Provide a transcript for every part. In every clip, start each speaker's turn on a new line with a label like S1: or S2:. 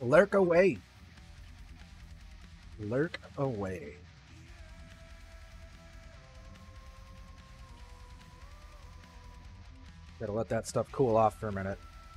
S1: Lurk away. Lurk away. Gotta let that stuff cool off for a minute.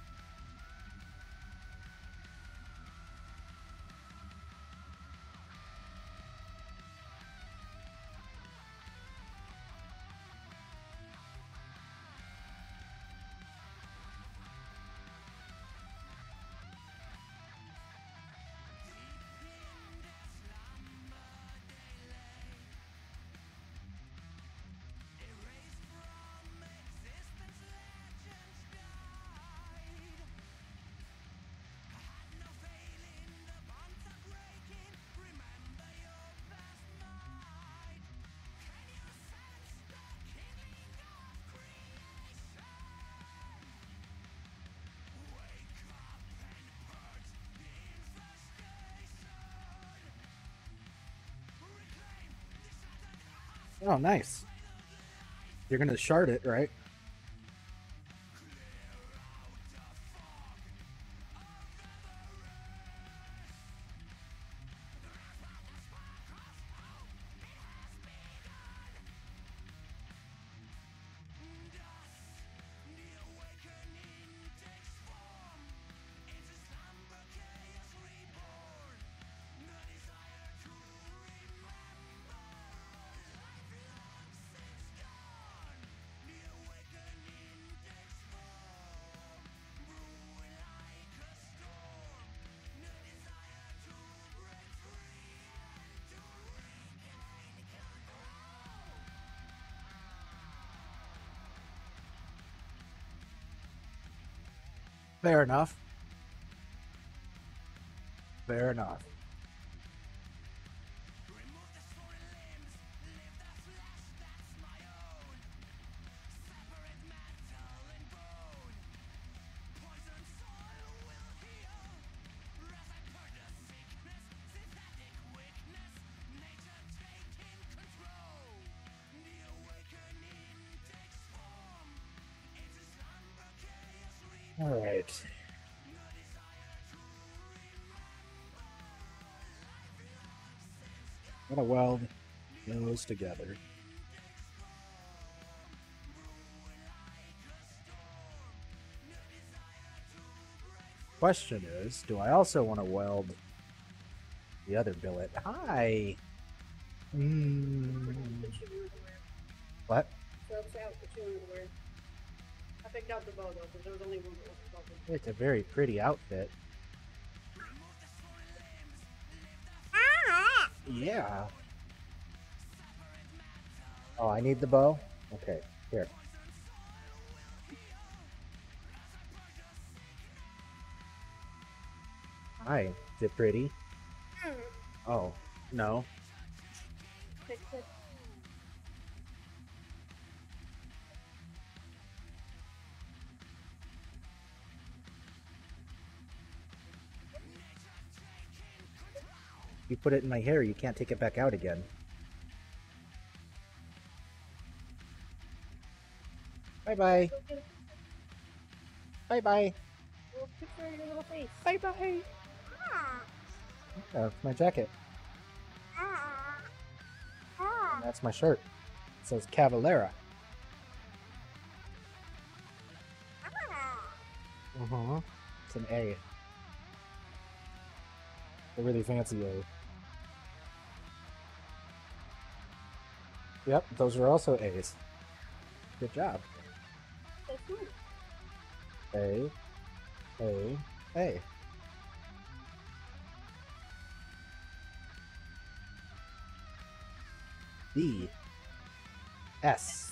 S1: Oh, nice. You're gonna shard it, right? Fair enough. Fair enough. All right. Gotta weld those together. Question is, do I also want to weld the other billet? Hi. What?
S2: I picked out the bow though, because there was only one bow.
S1: It's a very pretty outfit. Yeah. Oh, I need the bow? Okay, here. Hi, is it pretty? Oh, no. You put it in my hair, you can't take it back out again. Bye-bye. Bye-bye.
S2: Well, picture your little face.
S1: Bye-bye. That's my jacket. And that's my shirt. It says Cavalera. It's an A. A really fancy A. Yep, those are also A's. Good job. A. A. A. B. S.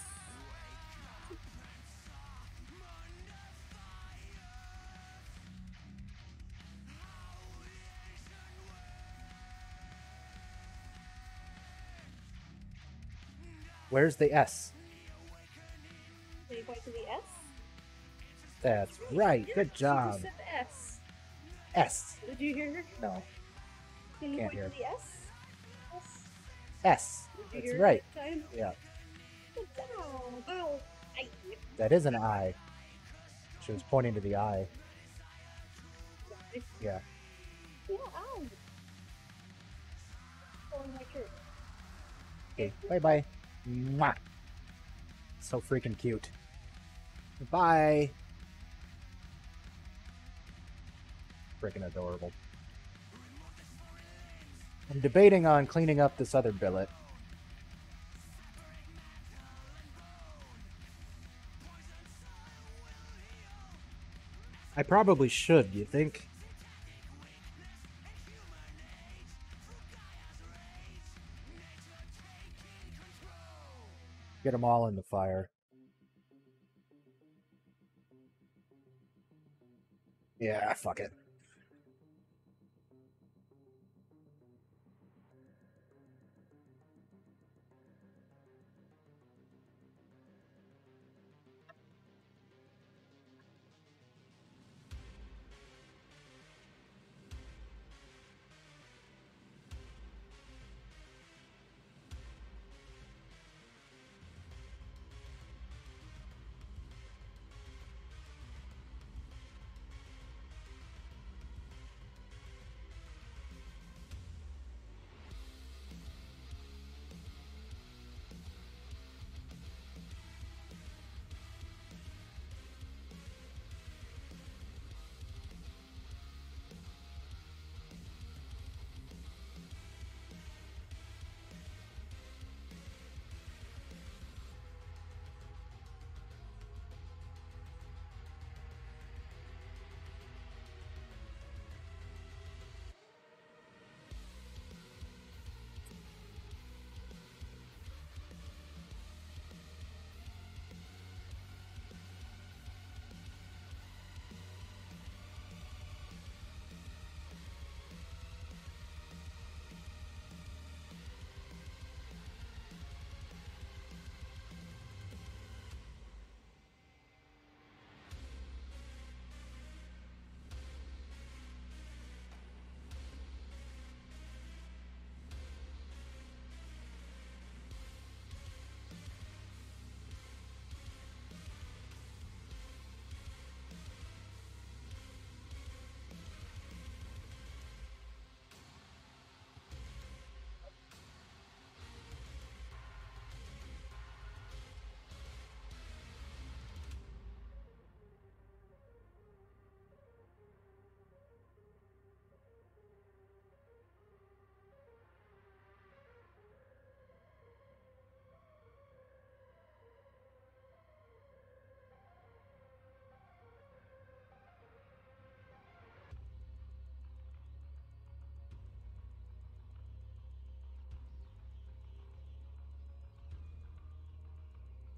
S1: Where's the S?
S2: Are you going to the S?
S1: That's right.
S2: Yes,
S1: Good job.
S2: You said the S.
S1: S.
S2: Did you hear her?
S1: No.
S2: Can you
S1: Can't
S2: point
S1: hear.
S2: to the S? S.
S1: S.
S2: Did you
S1: That's
S2: hear
S1: right.
S2: That time?
S1: Yeah.
S2: Good job. Ow. I.
S1: That is an I. She was pointing to the I. Yeah.
S2: Yeah, ow. Oh, my shirt.
S1: Okay, bye-bye. Mwah. So freaking cute. Bye. Freaking adorable. I'm debating on cleaning up this other billet. I probably should, do you think? Get them all in the fire. Yeah, fuck it.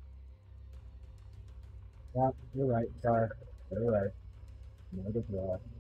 S1: Yeah, you're right. Sorry. You're right. Negative.